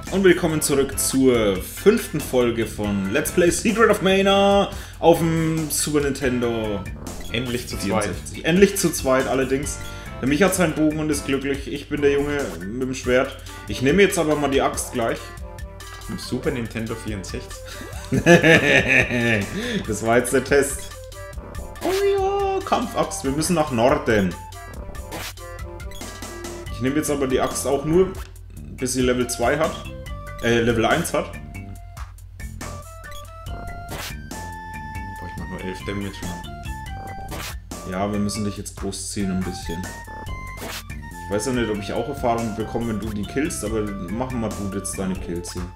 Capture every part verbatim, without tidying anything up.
Und willkommen zurück zur fünften Folge von Let's Play Secret of Mana auf dem Super Nintendo. Endlich zu zweit. Endlich zu zweit allerdings. Der Mich hat seinen Bogen und ist glücklich. Ich bin der Junge mit dem Schwert. Ich nehme jetzt aber mal die Axt gleich. Im Super Nintendo vierundsechzig. Das war jetzt der Test. Oh ja, Kampfaxt. Wir müssen nach Norden. Ich nehme jetzt aber die Axt auch nur, bis sie Level zwei hat. Äh, Level eins hat. Boah, ich mach nur elf Damage. Ja, wir müssen dich jetzt großziehen ein bisschen. Ich weiß ja nicht, ob ich auch Erfahrung bekomme, wenn du die killst, aber machen wir du jetzt deine Kills hier.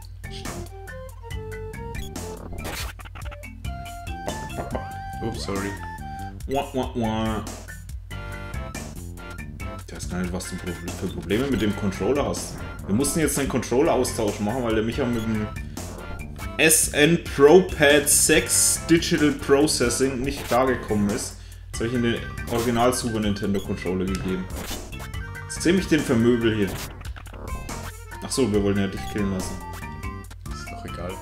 Ups, sorry. Wah, wah, wah. Ich weiß gar nicht, was du für Probleme mit dem Controller hast. Wir mussten jetzt einen Controller-Austausch machen, weil der Micha mit dem S N ProPad sechs Digital Processing nicht klargekommen ist. Jetzt habe ich in den Original Super Nintendo Controller gegeben. Jetzt ziemlich den Vermöbel hier. Achso, wir wollen ja dich killen lassen. Ist doch egal.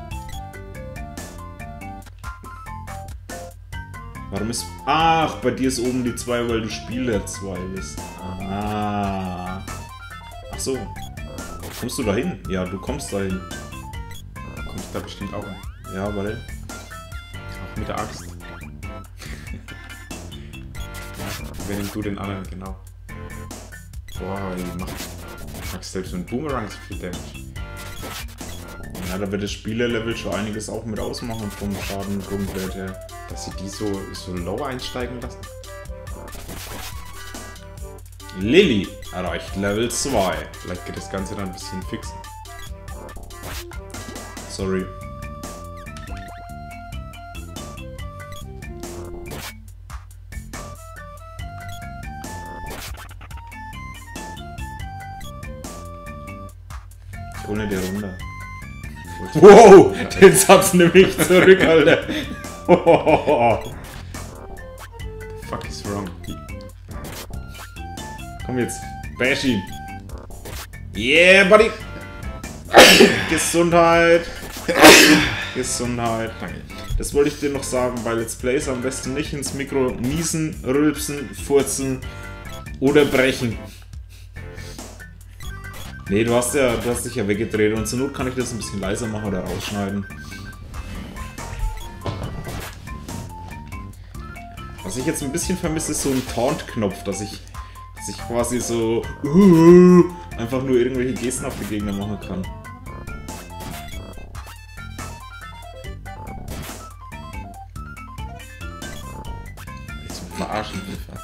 Warum ist... Ach, bei dir ist oben die zwei, weil du Spieler zwei bist. Ah. Ach so. Kommst du da hin? Ja, du kommst da hin. Kommst da bestimmt auch hin. Ja, warte. Auch mit der Axt. Ja, wenn du den anderen, genau. Boah, die macht, macht selbst mit Boomerang so viel Damage. Ja, da wird das Spielerlevel schon einiges auch mit ausmachen vom Schaden Grundwert her. Dass sie die so, so low einsteigen lassen. Lilly erreicht Level zwei. Vielleicht geht das Ganze dann ein bisschen fixen. Sorry. Ich hole dir runter. Wow, den Satz nehme ich zurück, Alter. Fuck is wrong. Komm jetzt, bash ihn. Yeah, buddy. Gesundheit. Gesundheit. Danke. Das wollte ich dir noch sagen, bei Let's Plays am besten nicht ins Mikro niesen, rülpsen, furzen oder brechen. Nee, du hast ja, du hast dich ja weggedreht und zur Not kann ich das ein bisschen leiser machen oder rausschneiden. Was ich jetzt ein bisschen vermisse, ist so ein Taunt-Knopf, dass ich, dass ich quasi so uh, einfach nur irgendwelche Gesten auf die Gegner machen kann. Jetzt verarschen.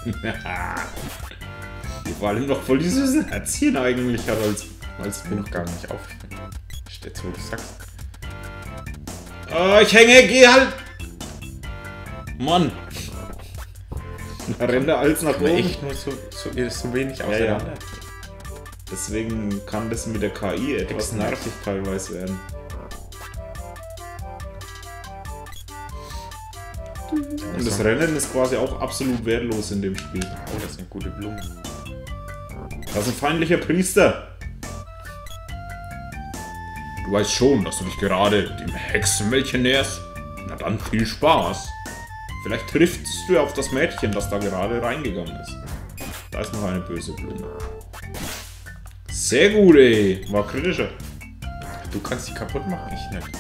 Vor allem noch voll die süßen Herzchen eigentlich hat als, als Ich bin noch gar nicht aufgefallen. Steht so, du sagst. Oh, ich hänge, geh halt! Mann! Da rennt er alles nach Aber oben. echt nur so, so, so wenig Ja, auseinander. ja. Deswegen kann das mit der K I etwas nervig teilweise werden. Und das Rennen ist quasi auch absolut wertlos in dem Spiel. Oh, das sind gute Blumen. Das ist ein feindlicher Priester. Du weißt schon, dass du dich gerade dem Hexenmädchen näherst. Na dann viel Spaß. Vielleicht triffst du ja auf das Mädchen, das da gerade reingegangen ist. Da ist noch eine böse Blume. Sehr gut, ey. War kritischer. Du kannst die kaputt machen, ich nicht.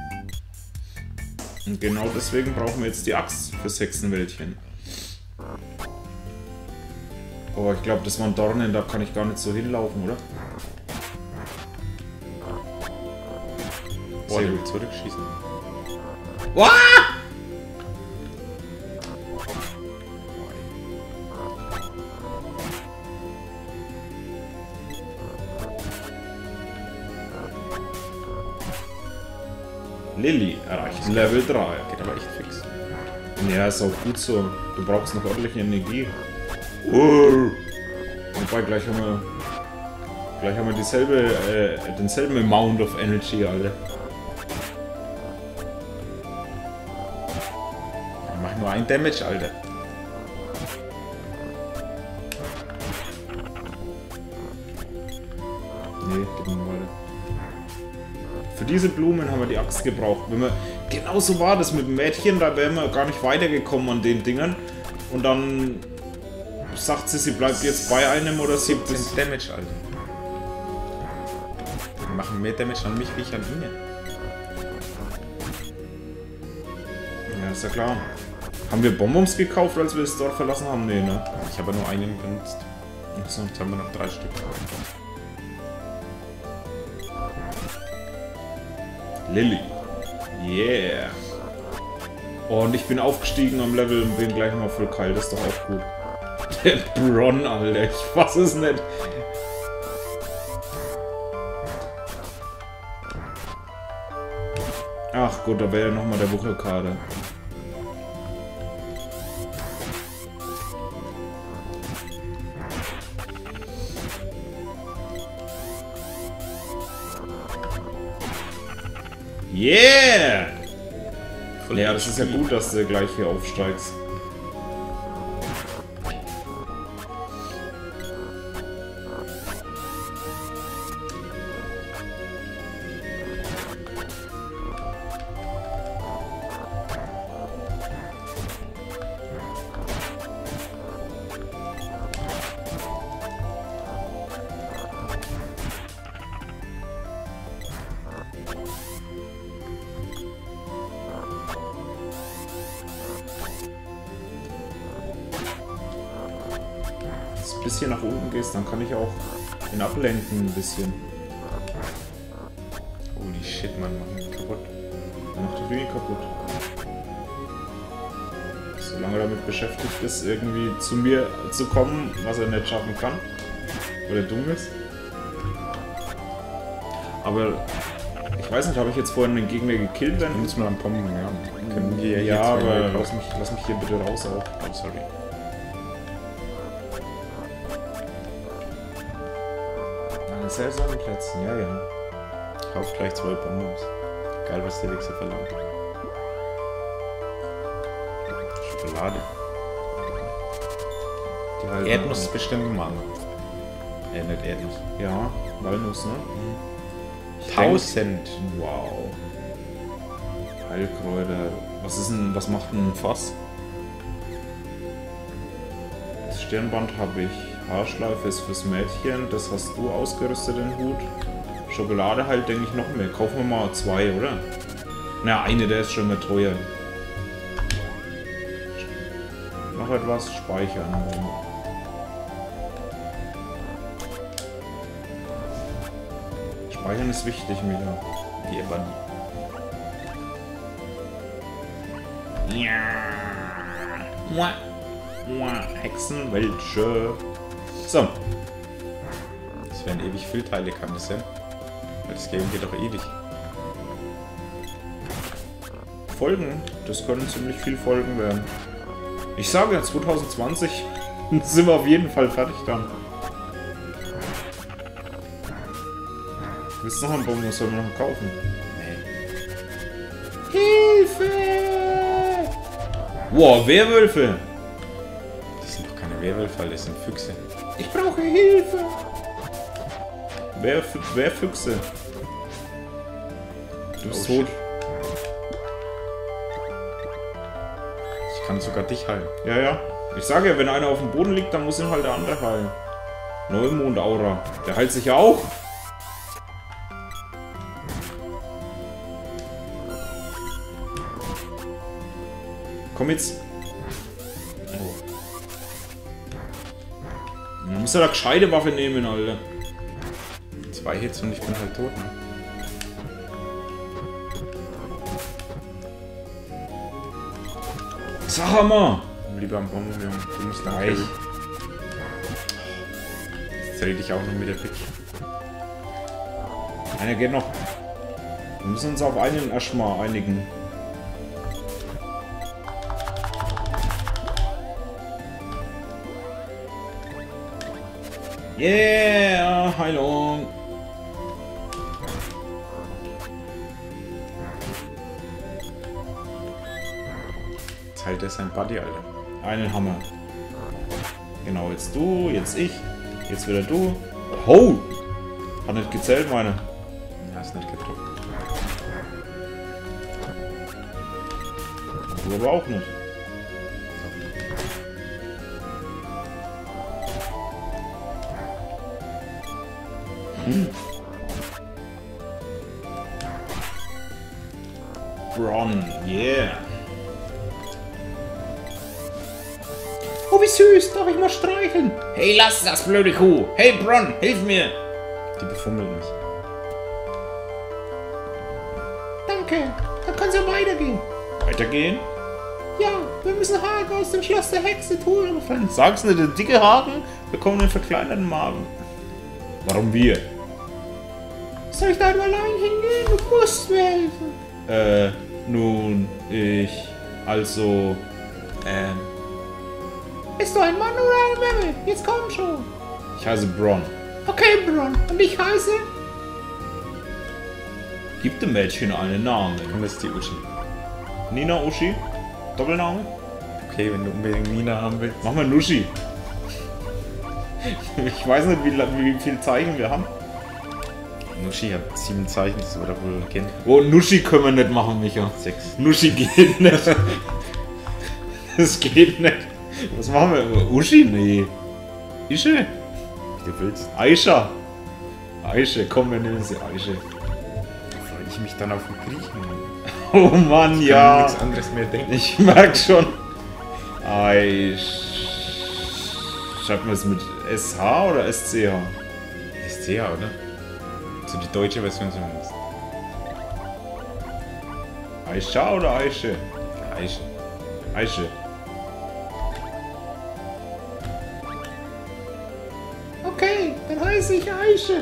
Und genau deswegen brauchen wir jetzt die Axt fürs Hexenwäldchen. Oh, ich glaube, das waren Dornen, da kann ich gar nicht so hinlaufen, oder? Boah, der will zurückschießen. Wow! Lilly erreicht Level drei. Geht aber echt fix. Ja, ist auch gut so. Du brauchst noch ordentliche Energie. Oh. Wobei, gleich haben wir... Gleich haben wir dieselbe, äh, denselben Amount of Energy, Alter. Mach nur ein Damage, Alter. Nee, gib mir weiter. Für diese Blumen haben wir die Axt gebraucht. Wenn wir, genauso war das mit dem Mädchen, da wären wir gar nicht weitergekommen an den Dingern. Und dann sagt sie, sie bleibt jetzt bei einem oder sie... siebzehn Damage, Alter. Die machen mehr Damage an mich wie ich an ihnen. Ja, ist ja klar. Haben wir Bonbons gekauft, als wir das Dorf verlassen haben? Nee, ne? Ich habe nur einen benutzt. Achso. Jetzt haben wir noch drei Stück. Lilly. Yeah. Oh, und ich bin aufgestiegen am Level und bin gleich mal voll kalt. Das ist doch auch gut. Der Bron, Alter. Ich fass es nicht. Ach gut, da wäre ja nochmal der Wuchelkader. Yeah! Ja, das ist ja gut, dass du gleich hier aufsteigst. Ein bisschen nach unten gehst, dann kann ich auch ihn ablenken ein bisschen. Holy shit, man, macht mich kaputt. Dann macht die Dinge kaputt. Solange er damit beschäftigt ist, irgendwie zu mir zu kommen, was er nicht schaffen kann. Oder dumm ist. Aber ich weiß nicht, habe ich jetzt vorhin den Gegner gekillt? Dann muss man am Pommen, ja. Können wir ja, aber lass mich, lass mich hier bitte raus auch. Oh, sorry. Seltsamen Plätzen, ja, ja. Kauf gleich zwei Bonbons. Geil, was der Wichser verlangt. Schokolade. Die halt Erdnuss ist bestimmt Mann. Äh, nicht Erdnuss. Ja, Walnuss, ne? Mhm. Tausend. Wow. Heilkräuter. Was ist denn, was macht ein Fass? Das Stirnband habe ich. Haarschleife ist fürs Mädchen, das hast du ausgerüstet, den Hut. Schokolade halt, denke ich, noch mehr. Kaufen wir mal zwei, oder? Na, eine, der ist schon mehr teuer. Noch etwas speichern. Speichern ist wichtig, Mila. Die aber nie. Ja. Hexenwelche. So. Das werden ewig viele Teile, kann das sein? Weil das Game geht doch ewig. Folgen, das können ziemlich viele Folgen werden. Ich sage ja, zwanzig zwanzig sind wir auf jeden Fall fertig dann. Willst du noch einen Bonus, sollen wir noch kaufen? Nee. Hilfe! Wow, Werwölfe! Das sind doch keine Werwölfe, das sind Füchse. Ich brauche Hilfe! Wer, wer Füchse? Du bist Oh, tot. Ich kann sogar dich heilen. Ja, ja. Ich sage ja, wenn einer auf dem Boden liegt, dann muss ihn halt der andere heilen. Neumond-Aura. Der heilt sich ja auch. Komm jetzt. Oh. Man muss ja eine gescheite Waffe nehmen, Alter. Zwei Hits und ich bin halt tot, ne? Sag mal! Lieber am Bonbon, Junge. Du musst nach Gleich. Jetzt rede ich auch noch mit der Bitch. Einer geht noch. Wir müssen uns auf einen erstmal einigen. Yeah! Heilung! Jetzt halt er sein Buddy, Alter. Einen Hammer. Genau, jetzt du, jetzt ich, jetzt wieder du. Ho! Hat nicht gezählt, meine. Hast nicht gedruckt. Du aber auch nicht. Hm. Bron, yeah. Oh, wie süß, darf ich mal streicheln? Hey, lass das, blöde Kuh. Hey, Bron, hilf mir. Die befummelt mich. Danke, dann kann's ja weitergehen. Weitergehen? Ja, wir müssen Hagen aus dem Schloss der Hexe Thulin finden. Sag's nicht, der dicke Hagen bekommt einen verkleinerten Magen. Warum wir? Soll ich da nur allein hingehen? Du musst mir helfen. Äh, nun, ich, also, ähm. Bist du ein Mann oder ein Mämmel? Jetzt komm schon. Ich heiße Bron. Okay, Bron. Und ich heiße? Gib dem Mädchen einen Namen. Und das ist die Uschi. Nina Uschi? Doppelname? Okay, wenn du unbedingt Nina haben willst. Mach mal Nuschi. Ich weiß nicht, wie, wie viele Zeichen wir haben. Nuschi hat sieben Zeichen, das wird er wohl kennen. Oh, Nuschi können wir nicht machen, Micha. Sechs. Nuschi geht nicht. Das geht nicht. Was machen wir? Uschi? Nee. Ische? Wie du willst. Aisha. Aische, komm, wir nehmen sie Aische. Freue ich mich dann auf den Griechen. Oh Mann, Ich ja. kann nichts anderes mehr denken. Ich merk schon. Aisch. Schreibt man es mit S H oder S C H? S C H, oder? So die deutsche Version zumindest. Aisha oder Aische? Aische. Aische. Okay, dann heiße ich Aische.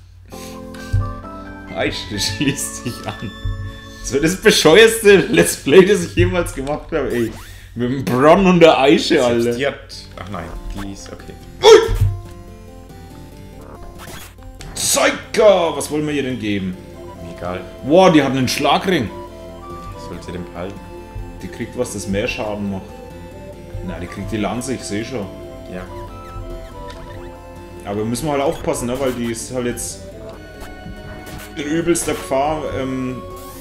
Aische schließt sich an. Das wird das bescheuerste Let's Play, das ich jemals gemacht habe, ey. Mit dem Bron und der Aische, Alter. Die hat... Ach nein, die ist okay. Zeika! Was wollen wir ihr denn geben? Mir egal. Wow, die hat einen Schlagring. Soll sie den behalten? Die kriegt was, das mehr Schaden macht. Na, die kriegt die Lanze, ich sehe schon. Ja. Aber müssen wir halt aufpassen, ne? Weil die ist halt jetzt in übelster Gefahr. Ähm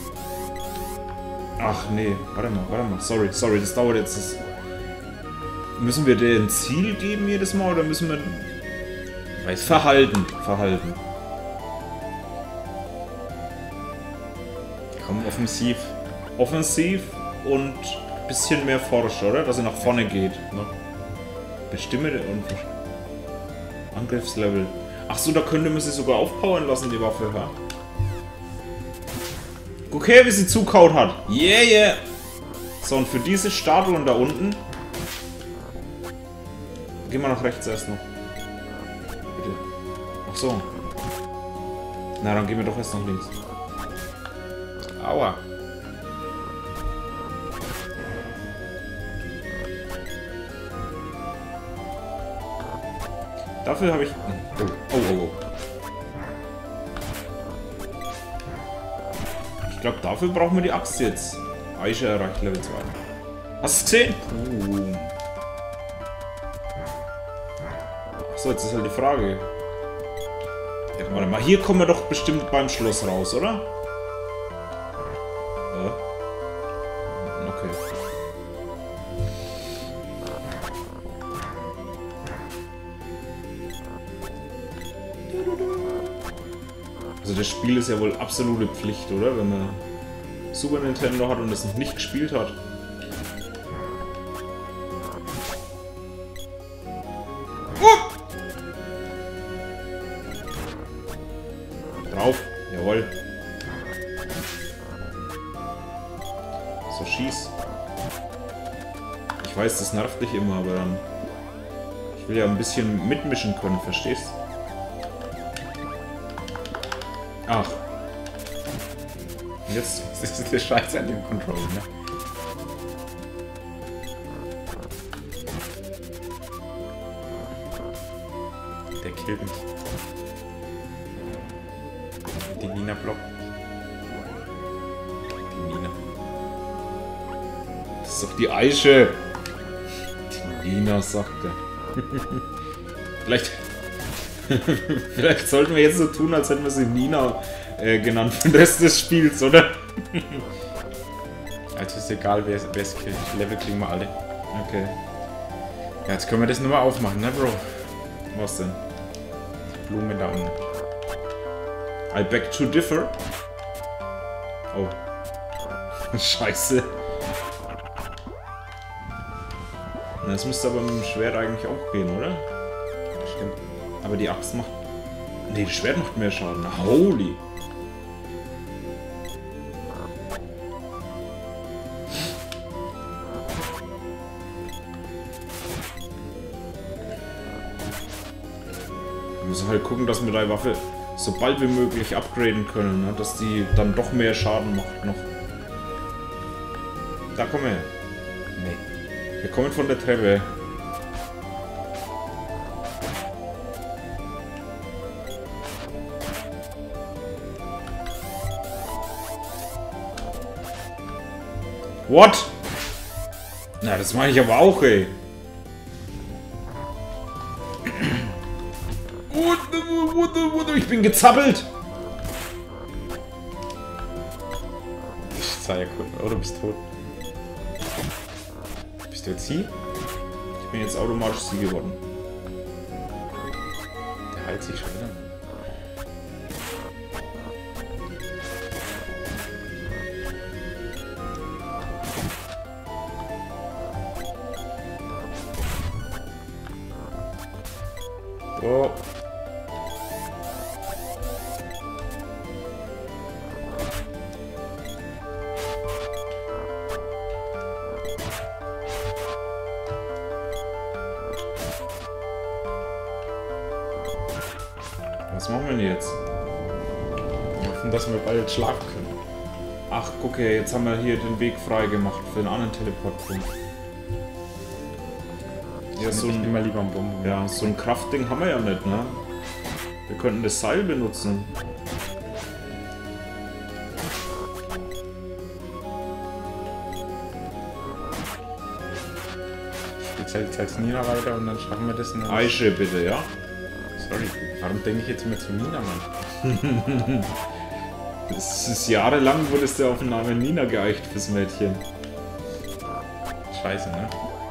Ach nee, warte mal, warte mal. Sorry, sorry, das dauert jetzt. Das müssen wir dir ein Ziel geben jedes Mal oder müssen wir Weiß verhalten? Verhalten. Komm, offensiv. Offensiv und ein bisschen mehr forsch, oder? Dass er nach vorne geht. Ne? Bestimme den und Angriffslevel. Ach so, da könnte man sie sogar aufpowern lassen, die Waffe, ja? Guck her, wie sie zukaut hat. Yeah, yeah. So, und für diese Statuen da unten gehen wir nach rechts erst noch. Bitte. Ach so. Na, dann gehen wir doch erst nach links. Aua. Dafür habe ich... Oh, oh, oh, oh. Ich glaube, dafür brauchen wir die Axt jetzt. Aisha erreicht Level zwei. Hast du es gesehen? Uh. Achso, jetzt ist halt die Frage. Ja, warte mal, hier kommen wir doch bestimmt beim Schloss raus, oder? Äh? Okay. Also das Spiel ist ja wohl absolute Pflicht, oder? Wenn man Super Nintendo hat und das noch nicht gespielt hat. Drauf, jawohl. So, schieß. Ich weiß, das nervt dich immer, aber dann... Ich will ja ein bisschen mitmischen können, verstehst du? Ach. Jetzt... Das ist der Scheiß an dem Controller, ne? Der killt mich. Die Nina blockt. Die Nina. Das ist doch die Aische. Die Nina, sagt er. Vielleicht... Vielleicht sollten wir jetzt so tun, als hätten wir sie Nina äh, genannt für den Rest des Spiels, oder? Also ist egal, wer es killt. Level kriegen wir alle. Okay. Ja, jetzt können wir das nur mal aufmachen, ne, Bro? Was denn? Die Blume da unten. I beg to differ. Oh. Scheiße. Das müsste aber mit dem Schwert eigentlich auch gehen, oder? Stimmt. Aber die Axt macht... Nee, das Schwert macht mehr Schaden. Holy. Wir müssen halt gucken, dass wir die Waffe so bald wie möglich upgraden können, ne? Dass die dann doch mehr Schaden macht noch. Da kommen wir. Nee. Wir kommen von der Treppe. What? Na, das mache ich aber auch, ey. Ich bin gezappelt. Ich sah ja kurz. Oh, du bist tot. Bist du jetzt sie? Ich bin jetzt automatisch sie geworden. Der heilt sich schon wieder. Oh. Was machen wir denn jetzt? Wir hoffen, dass wir bald schlafen können. Ach, guck her, jetzt haben wir hier den Weg frei gemacht für einen anderen Teleportpunkt. Ja, so ein, immer lieber ein Bomben. ja, so ein Kraftding haben wir ja nicht, ne? Wir könnten das Seil benutzen. Jetzt halt als Nina weiter und dann schaffen wir das. Und dann Eiche bitte, ja? Sorry, warum denke ich jetzt immer zu Nina, Mann? Es ist jahrelang wurde es ja auf den Namen Nina geeicht fürs Mädchen. Scheiße, ne?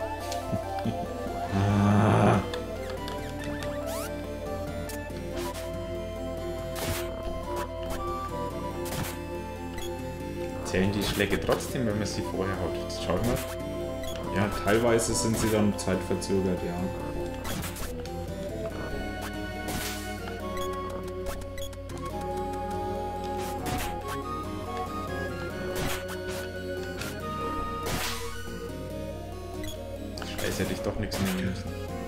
Ah. Zählen die Schläge trotzdem, wenn man sie vorher haut? Jetzt schaut mal. Ja, teilweise sind sie dann zeitverzögert, ja. Scheiße, hätte ich doch nichts nehmen müssen.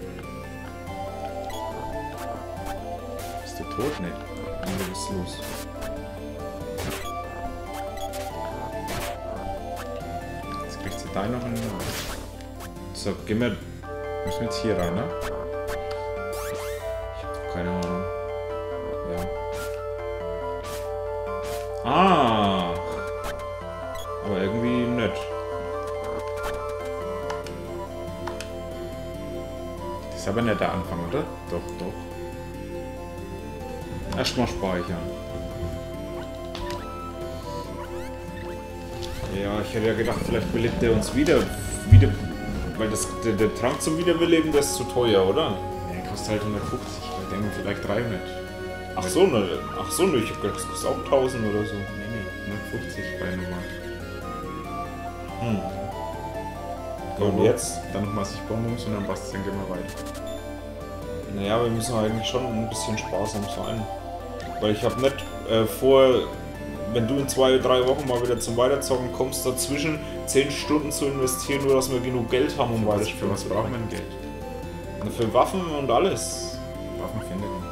Bist du tot? Ne. Was ist los? Jetzt kriegst du da noch einen. So, geh mir. Müssen wir jetzt hier rein, ne? Ich hab keine Ahnung. Ja. Ah! Aber irgendwie nett. Das ist aber nicht der Anfang, oder? Doch, doch. Erstmal speichern. Ja, ich hätte ja gedacht, vielleicht belebt er uns wieder. wieder weil das, der, der Trank zum Wiederbeleben, der ist zu teuer, oder? Ja, kostet halt hundertfünfzig. Ich denke vielleicht dreihundert. Ach so, ne, ach so, ne, ich hab gedacht, das kostet auch tausend oder so. Nee, nee, hundertfünfzig bei normal. Hm. Und jetzt? Dann noch massig Bonbons und dann passt es, dann gehen wir weiter. Naja, wir müssen eigentlich schon ein bisschen sparsam sein. Weil ich habe nicht äh, vor, wenn du in zwei, drei Wochen mal wieder zum Weiterzocken kommst, dazwischen zehn Stunden zu investieren, nur dass wir genug Geld haben, um weiter Für was braucht man Geld? man? Für Waffen und alles. Waffen findet man.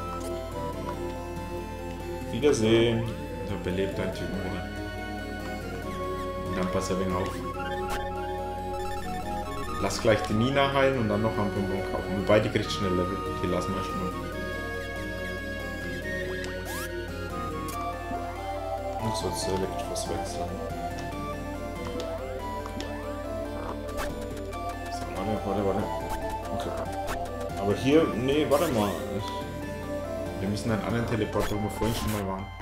Wiedersehen. Da belebt ein Typen wieder. Und dann pass ein wenig auf. Lass gleich die Nina heilen und dann noch ein Bonbon kaufen. Wobei, die kriegt schnell Level. Die lassen wir schon mal. Ich soll Select was wechseln. So, warte, warte, warte. Okay. Aber hier, nee, warte mal. Ich, Wir müssen einen anderen Teleport, wo wir vorhin schon mal waren.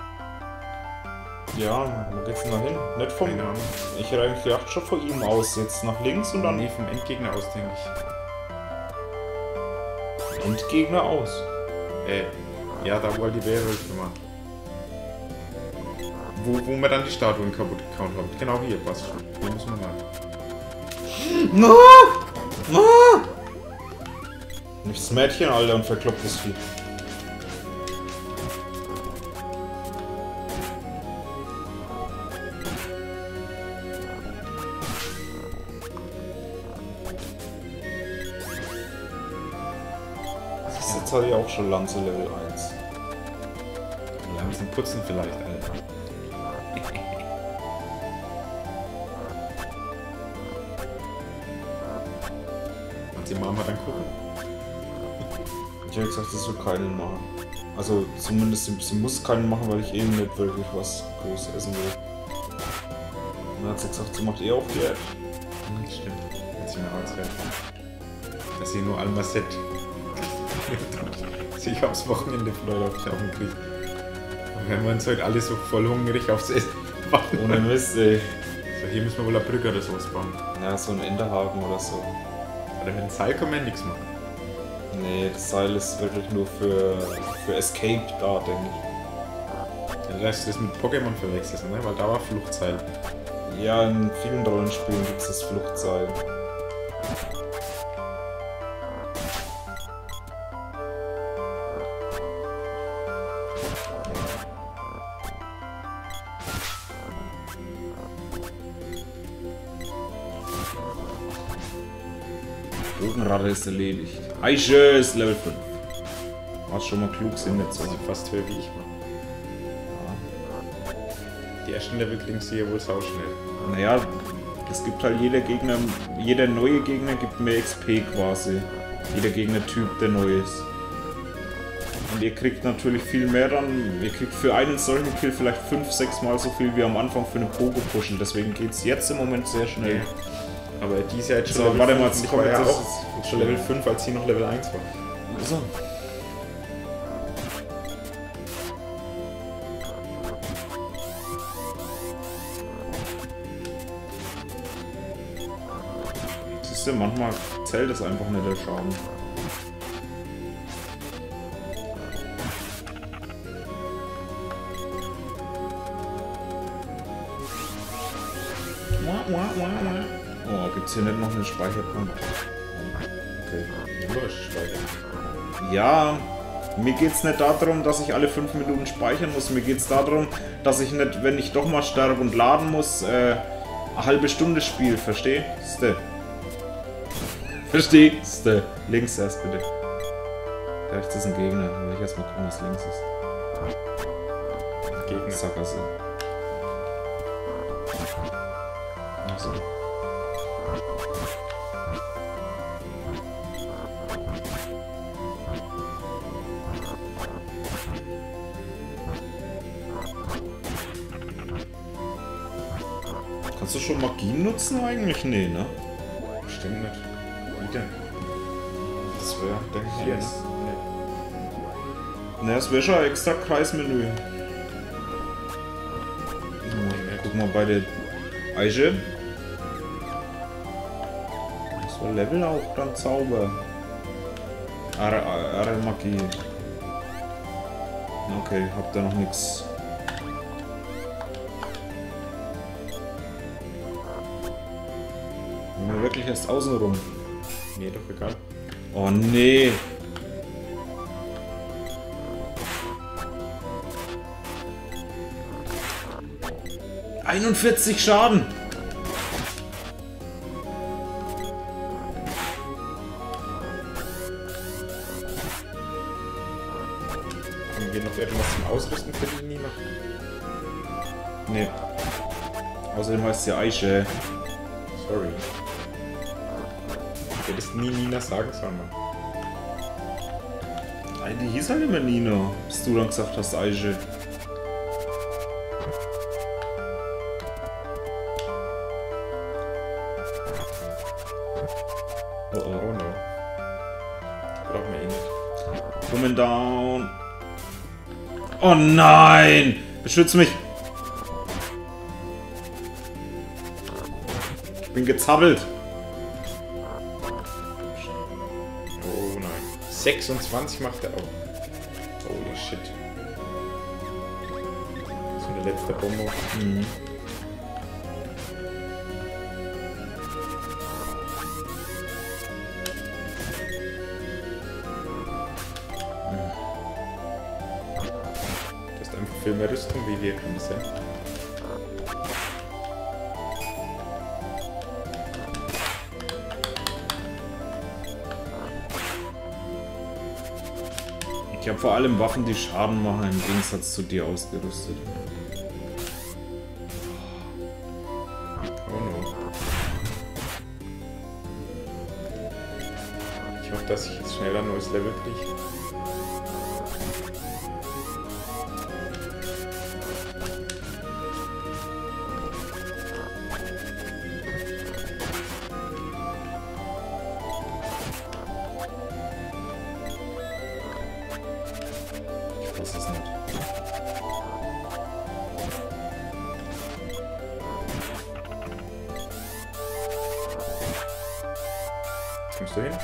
Ja, wo geht's denn da hin? Nicht vom... Keine Ahnung. Ich hätte eigentlich gedacht, schon von ihm aus. Jetzt nach links und dann... Nee, vom Endgegner aus, denke ich. Endgegner aus. Äh, ja, da wo halt die Werwölfe waren. Wo, wo wir dann die Statuen kaputt gehauen haben. Genau hier, passt schon. Hier muss man lang. No! No! Nicht das Mädchen, Alter, und verkloppt das Vieh. Jetzt hatte ich auch schon Lanze Level eins. Langsam putzen vielleicht, Alter. Und die Mama dann gucken? Ich habe gesagt, das soll keinen machen. Also zumindest sie, sie muss keinen machen, weil ich eben nicht wirklich was groß essen will. Und dann hat sie gesagt, sie macht eh auf Diät. Hm, stimmt. Hat sie mir auch erzählt. Dass sie nur Almacet sich aufs Wochenende Freude auf Schaffen kriegt. Und wenn wir uns heute alle so voll hungrig aufs Essen machen. Ohne Mist, ey. So, hier müssen wir wohl eine Brücke oder sowas bauen. Ja, so ein Enterhaken oder so. Oder mit dem Seil kann man nichts machen. Nee, das Seil ist wirklich nur für, für Escape da, denke ich. Dann lässt du das mit Pokémon verwechseln, ne? Weil da war Fluchtseil. Ja, in vielen Rollenspielen gibt es das Fluchtseil. Bogenratte ist erledigt. Eiche ist Level fünf. Warst schon mal klug, sind nicht so. Also fast höher wie ich war. Die ersten Level klingen hier wohl sauschnell. Naja, es gibt halt jeder Gegner, jeder neue Gegner gibt mehr X P quasi. Jeder Gegnertyp, der neu ist. Und ihr kriegt natürlich viel mehr dann. Ihr kriegt für einen solchen Kill vielleicht fünf, sechs Mal so viel wie am Anfang für eine Pogo-Pushen. Deswegen geht es jetzt im Moment sehr schnell. Ja. Aber die ist ja jetzt schon So, Level warte fünf mal, und jetzt ich kommt war ja jetzt- auch schon Level fünf, als sie noch Level eins war. So. Siehst du, manchmal zählt es einfach nicht der Schaden. Oh, gibt's hier nicht noch eine Speicherbank? Okay. Nur Speicher. Ja, mir geht's nicht darum, dass ich alle fünf Minuten speichern muss. Mir geht's darum, dass ich nicht, wenn ich doch mal sterbe und laden muss, äh, eine halbe Stunde spiele. Verstehst du? Verstehst du? Links erst bitte. Rechts ist ein Gegner. Dann will ich erstmal gucken, was links ist. Gegner. Sackgasse. Achso. Kannst du schon Magien nutzen eigentlich? Nee, ne? Stimmt nicht. Wie denn? Das wäre, denke ich, Hier. jetzt. Ne, das wäre schon ein extra Kreismenü. Guck mal bei der Eiche. Das war Level auch dann Zauber. Are, Are Magie. Okay, hab da noch nichts. Mir wirklich erst außen rum. Nee, doch egal. Oh nee. einundvierzig Schaden. Haben wir noch irgendwas zum Ausrüsten für die Nina? Nee. Außerdem heißt sie ja Eiche. Sorry. Du hättest nie Nina sagen sollen, Mann. Nein, die hieß halt immer Nina, bis du dann gesagt hast Eiche. Oh oh. Oh no. Brauchen wir eh nicht. Coming down. Oh nein! Beschütze mich! Ich bin gezappelt. Oh nein. sechsundzwanzig macht er auch. Holy shit. So eine letzte Bombe. Mhm. Du hast einfach viel mehr Rüstung wie wir, kann das sein? Ich habe vor allem Waffen, die Schaden machen, im Gegensatz zu dir ausgerüstet. Oh no. Ich hoffe, dass ich jetzt schneller ein neues Level kriege. Das ist nicht. Kommst du hin?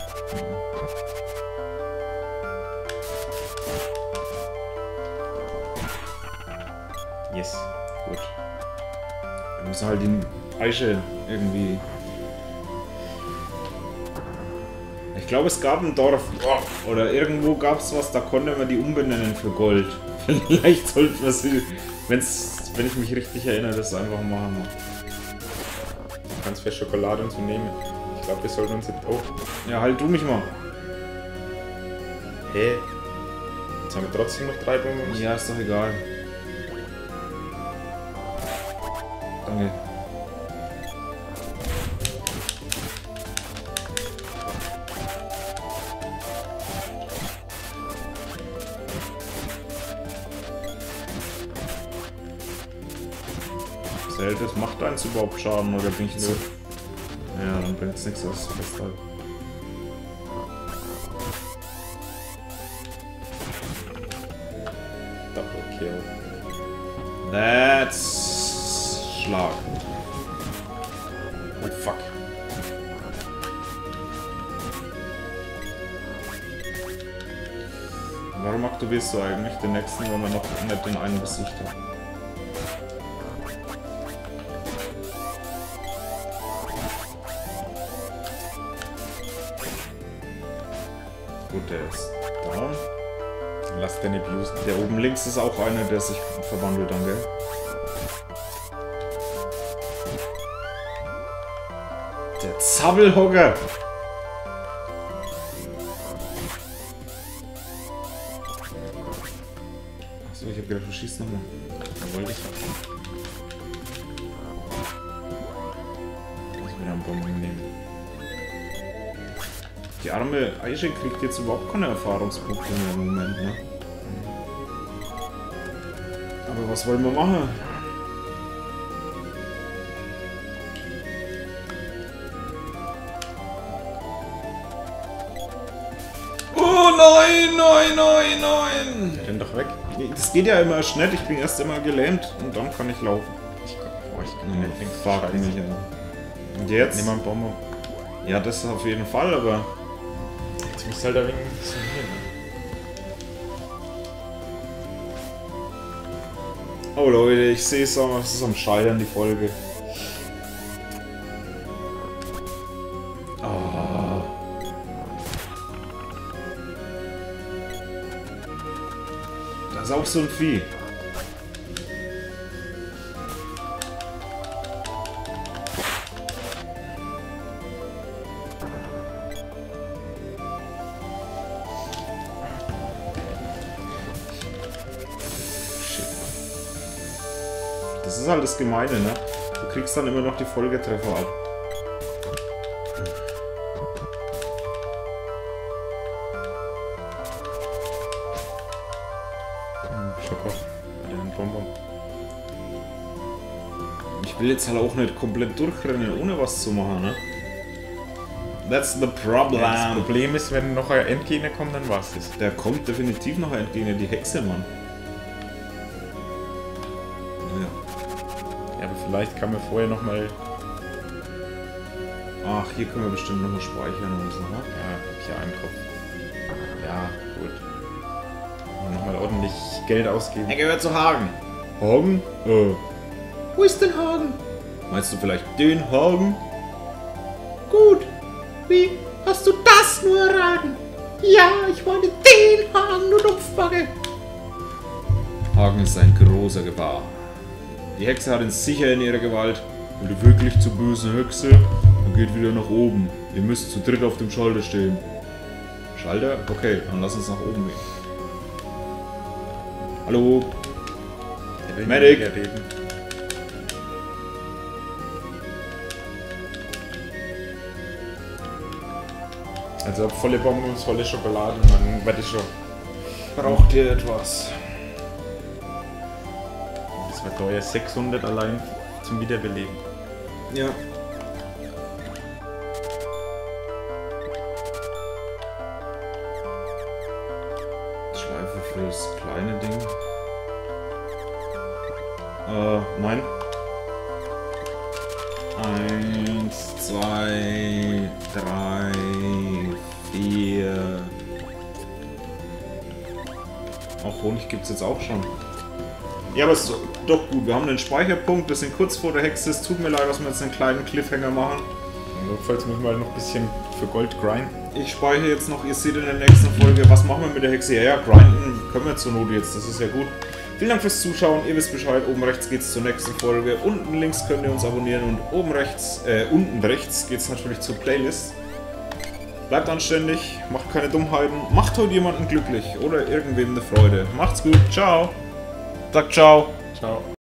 Yes. Gut. Wir müssen halt die Eiche irgendwie... Ich glaube, es gab ein Dorf oder irgendwo gab es was, da konnte man die umbenennen für Gold. Vielleicht sollten wir sie, wenn's, wenn ich mich richtig erinnere, das einfach machen. Du kannst für Schokolade und so nehmen. Ich glaube, wir sollten uns jetzt... Oh. Ja, halt du mich mal. Hey. Jetzt haben wir trotzdem noch drei Bonbons. Ja, ist doch egal. Danke. Das macht eins überhaupt Schaden oder bin ich zu? Ja, dann bringt es nichts aus festhalten. Double Kill. That's Schlag. Oh fuck. Warum aktivierst du eigentlich den nächsten, wenn wir noch nicht den einen besiegt haben? Gut, der ist da. Lass den abusen. Der oben links ist auch einer, der sich verwandelt dann, gell? Der Zappelhocker! Achso, ich hab gedacht, du schießt nochmal. Da wollte ich. Ich muss wieder einen Bomben nehmen. Die arme Eiche kriegt jetzt überhaupt keine Erfahrungspunkte mehr im Moment, ne? Aber was wollen wir machen? Oh nein, nein, nein, nein! Renn doch weg. Das geht ja immer schnell, ich bin erst immer gelähmt und dann kann ich laufen. Ich komm, boah, ich kann nicht links Fuck mich an. Und jetzt? Nimm mal einen Bonbon. Ja, das auf jeden Fall, aber... Jetzt musst du halt ein wenig so hin. Oh Leute, ich sehe es auch, es ist am Scheitern, die Folge. Oh. Das ist auch so ein Vieh. Das ist halt das Gemeine, ne? Du kriegst dann immer noch die Folgetreffer ab. Schoko. Einen Bonbon. Ich will jetzt halt auch nicht komplett durchrennen, ohne was zu machen, ne? That's the problem. Ja, das Problem ist, wenn noch ein Endgegner kommt, dann war's das. Der kommt definitiv noch ein Endgegner, die Hexe, Mann. Ja, aber vielleicht kann man vorher nochmal... Ach, hier können wir bestimmt nochmal speichern und so, ne? Ja, hab ich ja einen Kopf. Ja, gut. Nochmal ordentlich Geld ausgeben. Er gehört zu Hagen. Hagen? Äh. Wo ist denn Hagen? Meinst du vielleicht den Hagen? Gut. Wie hast du das nur erraten? Ja, ich meine den Hagen, du Dumpfbacke. Hagen ist ein großer Gefahr. Die Hexe hat ihn sicher in ihrer Gewalt. Will du wirklich zur bösen Hexe? Dann geht wieder nach oben. Ihr müsst zu dritt auf dem Schalter stehen. Schalter? Okay, dann lass uns nach oben gehen. Hallo? Medic! Also volle Bomben und volle Schokolade, man werde schon. Braucht ihr etwas? Das war teuer, sechshundert allein zum Wiederbeleben. Ja. Schleife für das kleine Ding. Äh, nein. Eins, zwei, drei, vier. Auch Honig gibt es jetzt auch schon. Ja, aber es ist doch gut. Wir haben den Speicherpunkt. Wir sind kurz vor der Hexe. Es tut mir leid, dass wir jetzt einen kleinen Cliffhanger machen. Notfalls müssen wir halt noch ein bisschen für Gold grinden. Ich speichere jetzt noch. Ihr seht in der nächsten Folge, was machen wir mit der Hexe. Ja, ja, grinden können wir zur Not jetzt. Das ist ja gut. Vielen Dank fürs Zuschauen. Ihr wisst Bescheid. Oben rechts geht es zur nächsten Folge. Unten links könnt ihr uns abonnieren. Und oben rechts, äh, unten rechts geht es natürlich zur Playlist. Bleibt anständig. Macht keine Dummheiten. Macht heute jemanden glücklich. Oder irgendwem eine Freude. Macht's gut. Ciao. Sagt ciao. Ciao.